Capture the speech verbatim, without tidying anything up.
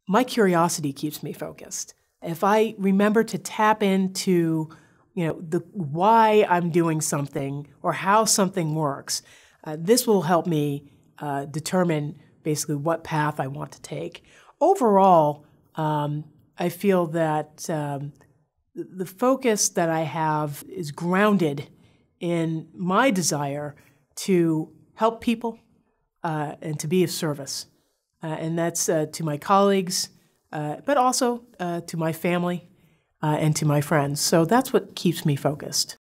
my curiosity keeps me focused. If I remember to tap into, you know, the why I'm doing something or how something works, uh, this will help me uh, determine basically what path I want to take. Overall, um, I feel that um, the focus that I have is grounded in my desire to help people uh, and to be of service. Uh, and that's uh, to my colleagues, uh, but also uh, to my family uh, and to my friends. So that's what keeps me focused.